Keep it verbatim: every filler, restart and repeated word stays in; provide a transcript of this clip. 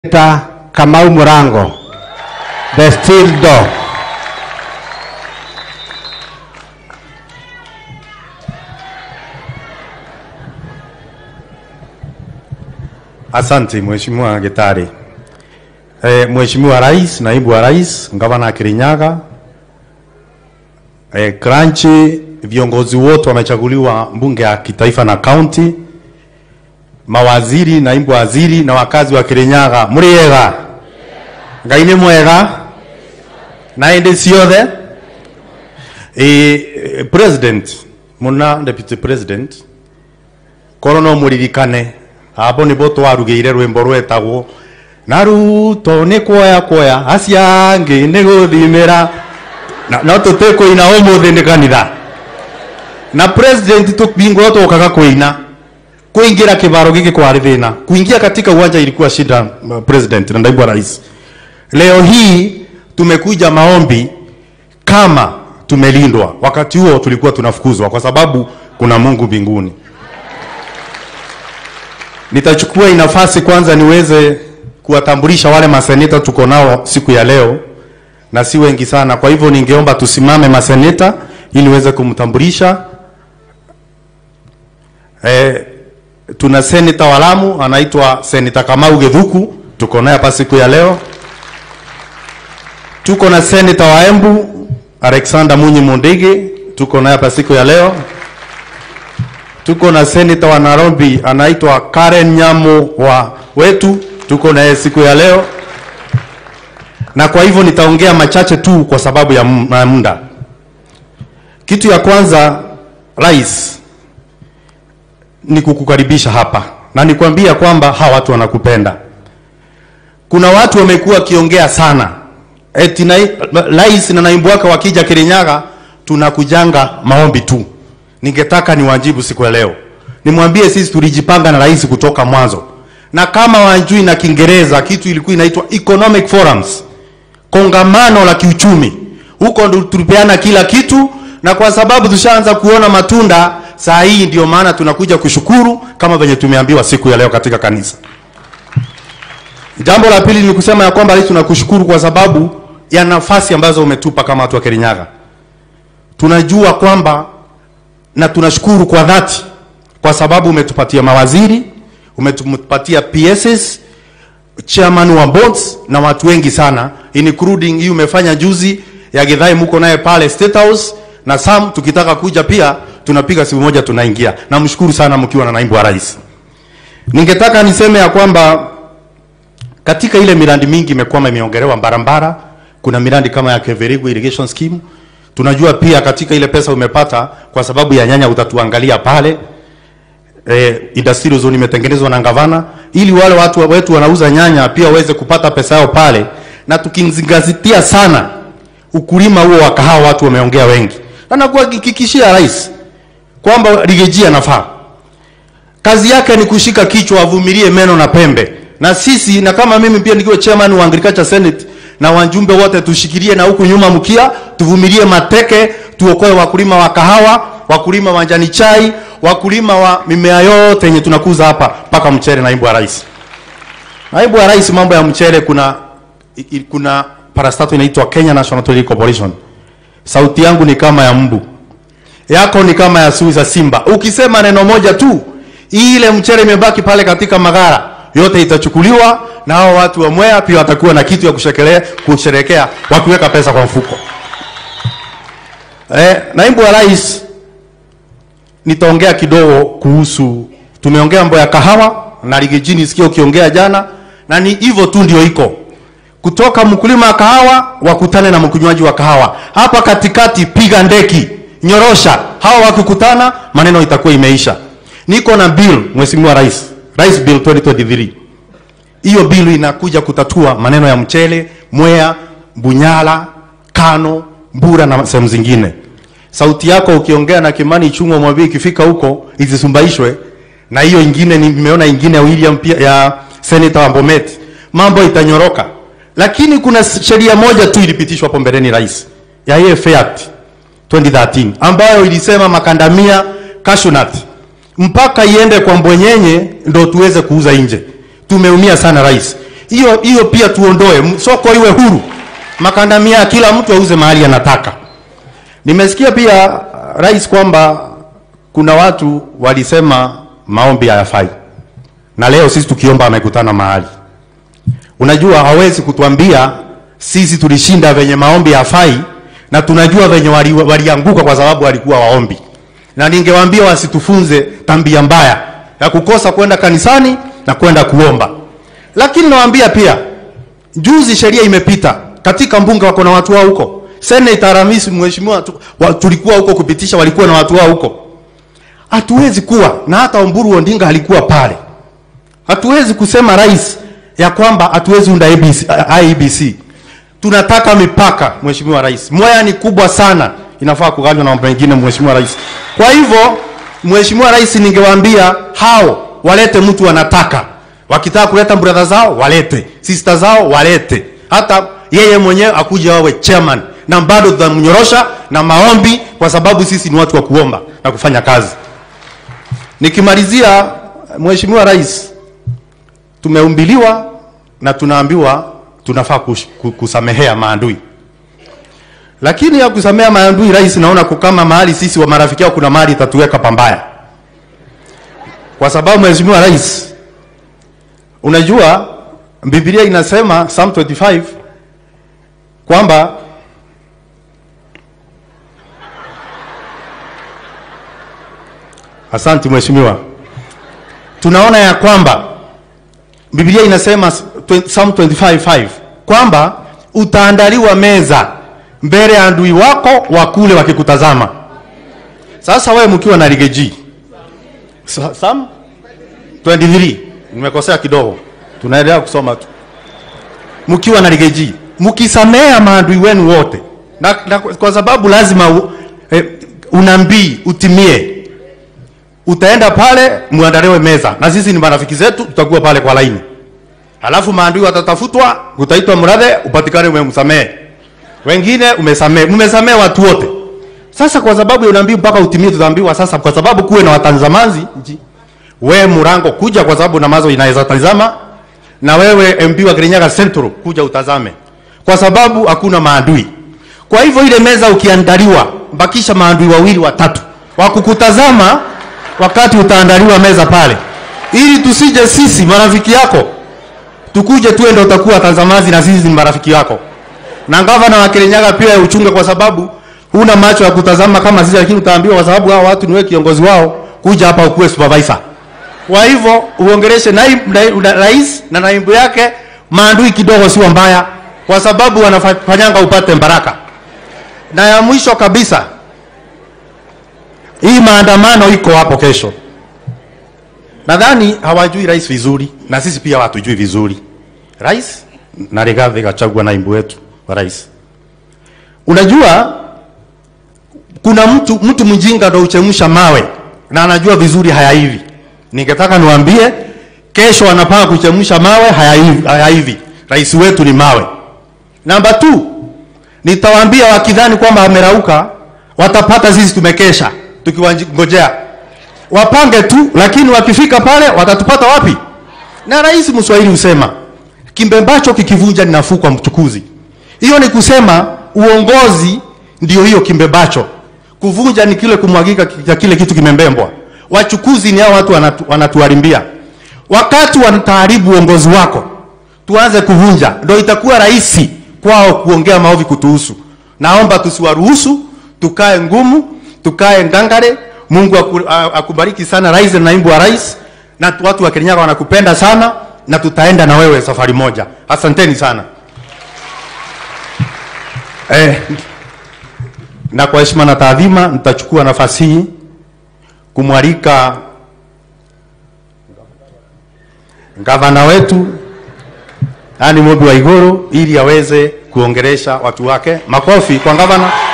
Kuleta Kamau Murango, the steel door. Asante Mheshimiwa Gitari. Eh, Mheshimiwa Rais, Naibu wa Rais, Gavana Kirinyaga, eh, Kranchi, viongozi wote wamechaguliwa mbunge ya kitaifa na county, mawaziri, naibu waziri na wakazi wa Kirinyaga. Muriega? Ngaine mwega? Naende siothe? Eh, President, muna Deputy President, korono muririkane, abo nibo twarugeire rwimbo rwetagwo naruto ni kwoya kwoya asiangi ni guthimira na no tuteko ina umuthi ni kanitha na president tukbingo tukaga kuina kuingira kibaro giki kwa thina kuingia katika uwanja ilikuwa shida. President na naibu rais, leo hii tumekuja maombi kama tumelindwa. Wakati huo tulikuwa tunafukuzwa kwa sababu kuna Mungu mbinguni. Nitachukua nafasi kwanza niweze kuwatambulisha wale maseneta tuko nao siku ya leo, na si wengi sana. Kwa hivyo ningeomba tusimame maseneta ili niweze kumtambulisha. Eh, tuna seneta wa Lamu anaitwa Seneta Kamau Githuku, tuko naye hapa siku ya leo. Tuko na seneta wa Embu Alexander Munyi Mondege, tuko naye hapa siku ya leo. Tuko na seneta wa Nairobi anaitwa Karen Nyamo wa wetu, tuko naye siku ya leo. Na kwa hivyo nitaongea machache tu kwa sababu ya muda. Kitu ya kwanza, Rais, ni kukukaribisha hapa na nikwambia kwamba hawa watu wanakupenda. Kuna watu wamekuwa kiongea sana eti na Rais na naibu wake wakija Kirinyaga tunakujanga maombi tu. Ningetaka niwajibu siku ya leo. Nimwambie sisi tulijipanga na Rais kutoka mwanzo. Na kama wanjui na Kiingereza kitu ilikuwa inaitwa economic forums, kongamano la kiuchumi. Huko ndo tulipeana kila kitu, na kwa sababu tushaanza kuona matunda saa hii ndio maana tunakuja kushukuru kama venye tumeambiwa siku ya leo katika kanisa. Jambo la pili ni kusema ya kwamba Rais tunakushukuru kwa sababu ya nafasi ambazo umetupa kama watu wa Kirinyaga. Tunajua kwamba na tunashukuru kwa dhati kwa sababu umetupatia mawaziri, umetupatia P S S, chairman wa boards na watu wengi sana, including hii umefanya juzi ya Githai mko naye pale State House, na Sam tukitaka kuja pia tunapiga siku moja tunaingia. Na mshukuru sana mkiwa na naibu wa Rais. Ningetaka niseme ya kwamba katika ile miradi mingi imekuwa imeongelewa barabara, kuna miradi kama ya Keverigu irrigation scheme. Tunajua pia katika ile pesa umepata kwa sababu ya nyanya utatuangalia pale. Eh, industrial zone imetengenezwa na gavana ili wale watu wetu wanauza nyanya pia waweze kupata pesa yao pale, na tukizingatia sana ukulima huo wa kahawa watu wameongea wengi. Na nakuhakikishia Rais kwamba Rigejia nafaa. Kazi yake ni kushika kichwa, avumilie meno na pembe. Na sisi na kama mimi pia nikiwa chairman wa Agriculture Senate na wajumbe wote tushikilie na huku nyuma mkia, tuvumilie mateke, tuokoe wakulima wa kahawa, wakulima wa majani chai, wakulima wa mimea yote yenye tunakuza hapa mpaka mchele. Naibu wa Rais. Naibu wa Rais, mambo ya mchele kuna kuna parastato inaitwa Kenya National Tobacco Corporation. Sauti yangu ni kama ya mbu. Yako ni kama ya sui za simba. Ukisema neno moja tu, ile mchele imebaki pale katika magara, yote itachukuliwa na hao watu wa Mwea pia watakuwa na kitu ya kushekelea kusherekea wakiweka pesa kwa mfuko. Eh, naibu wa Rais, nitaongea kidogo kuhusu, tumeongea mambo ya kahawa na Rigejini sikio ukiongea jana, na ni hivyo tu ndio iko. Kutoka mkulima wa kahawa wakutane na mkunywaji wa kahawa. Hapa katikati piga ndeki, nyorosha. Hawa wakikutana maneno itakuwa imeisha. Niko na bill Mheshimiwa Rais, Rais Bill twenty twenty-three. Hiyo bill inakuja kutatua maneno ya mchele, Mwea, Bunyala, Kano, Mbura na sehemu zingine. Sauti yako ukiongea na Kimani Ichung'wa mwambie ikifika huko isisumbaishwe. Na hiyo ingine nimeona ingine ya William pia ya Senator wa Bomet. Mambo itanyoroka. Lakini kuna sheria moja tu ilipitishwa hapo mbeleni Rais, ya E F A Act twenty thirteen ambayo ilisema makandamia cashew nut mpaka iende kwa mbwenyenye ndo tuweze kuuza nje. Tumeumia sana Rais. Hiyo hiyo pia tuondoe, soko iwe huru. Makandamia kila mtu auze mahali anataka. Nimesikia pia rais kwamba kuna watu walisema maombi hayafai. Na leo sisi tukiomba amekutana mahali. Unajua hawezi kutuambia sisi tulishinda venye maombi hayafai na tunajua venye walianguka wali kwa sababu walikuwa waombi. Na ningewaambia wasitufunze tabia mbaya ya kukosa kwenda kanisani na kwenda kuomba. Lakini nawaambia pia juzi sheria imepita katika mbunge wako na watu wao huko. Senator Aramisi mheshimiwa tulikuwa huko kupitisha, walikuwa na watu wao huko. Hatuwezi kuwa na hata Omburu Ondinga alikuwa pale. Hatuwezi kusema rais ya kwamba hatuwezi unda I E B C. Tunataka mipaka mheshimiwa rais. Moya ni kubwa sana, inafaa kuganywa na mambo mengine mheshimiwa rais. Kwa hivyo mheshimiwa rais ningewaambia hao walete mtu wanataka. Wakitaka kuleta brother zao walete, sister zao walete. Hata yeye mwenyewe akuje awe chairman na bado tutamnyorosha na maombi kwa sababu sisi ni watu wa kuomba na kufanya kazi. Nikimalizia mheshimiwa rais, tumeumbiliwa na tunaambiwa tunafaa kusamehea maadui. Lakini ya kusamehea maadui rais, naona kukama mahali sisi wa marafiki yao kuna mahali tatuweka pambaya. Kwa sababu mheshimiwa rais, unajua Biblia inasema Psalm twenty-five kwamba asante mheshimiwa, tunaona ya kwamba Biblia inasema Psalm twenty-five five kwamba utaandaliwa meza mbele ya adui wako wakule wakikutazama. Sasa wewe mkiwa na ligeji Psalm twenty-three, nimekosea kidogo, tunaendelea kusoma tu. Mkiwa na ligeji, mkisamea maadui wenu wote na, na kwa sababu lazima u, eh, unambii utimie. Utaenda pale muandaliwe meza na sisi ni marafiki zetu, tutakuwa pale kwa laini. Halafu maadui watatafutwa, utaitwa mradhe, upatikane umemsamee. Wengine umesamee, mmesamee watu wote. Sasa kwa sababu unaambiwa mpaka utimie, tutaambiwa sasa kwa sababu kuwe na watazamaji, wewe Murango kuja kwa sababu na mazo inaweza tazama, na wewe M P wa Kirinyaga Central kuja utazame. Kwa sababu hakuna maadui. Kwa hivyo ile meza ukiandaliwa, bakisha maadui wawili watatu wakukutazama wakati utaandaliwa meza pale. Ili tusije sisi marafiki yako tukuje tuende utakuwa tazamazi na sisi ni marafiki yako. Na gavana wa Kirinyaga pia uchunge kwa sababu huna macho ya kutazama kama sisi, lakini utaambiwa kwa sababu hao watu ni wewe kiongozi wao, kuja hapa ukuwe supervisor. Kwa hivyo uongeleshe naibu rais na naibu yake maadui kidogo sio mbaya kwa sababu wanafanyanga upate baraka. Na ya mwisho kabisa, hii maandamano iko hapo kesho. Nadhani hawajui rais vizuri na sisi pia hatujui vizuri. Rais na Rigathi kachagua naibu wetu wa rais. Unajua kuna mtu mtu mjinga ndo uchemsha mawe na anajua vizuri haya hivi. Ningetaka niwaambie kesho anapanga kuchemsha mawe haya hivi, haya hivi. Rais wetu ni mawe. Namba two, nitawaambia wakidhani kwamba amerauka watapata sisi tumekesha tukiwangojea. Wapange tu, lakini wakifika pale watatupata wapi? Na rais Mswahili usema kimbembacho kikivunja ni nafuu kwa mchukuzi. Hiyo ni kusema uongozi ndio hiyo kimbembacho. Kuvunja ni kile kumwagika ya kile kitu kimembembwa. Wachukuzi ni hao watu wanatu, wanatuharimbia. Wakati wanataharibu uongozi wako, tuanze kuvunja, ndio itakuwa rahisi kwao kuongea maovi kutuhusu. Naomba tusiwaruhusu, tukae ngumu, tukae ngangare. Mungu akubariki sana rais na naibu wa rais, na watu wa Kirinyaga wanakupenda sana na tutaenda na wewe safari moja. Asanteni sana. Eh, na kwa heshima na taadhima nitachukua nafasi hii kumwalika gavana wetu ani Mobi wa Igoro ili aweze kuongelesha watu wake. Makofi kwa gavana.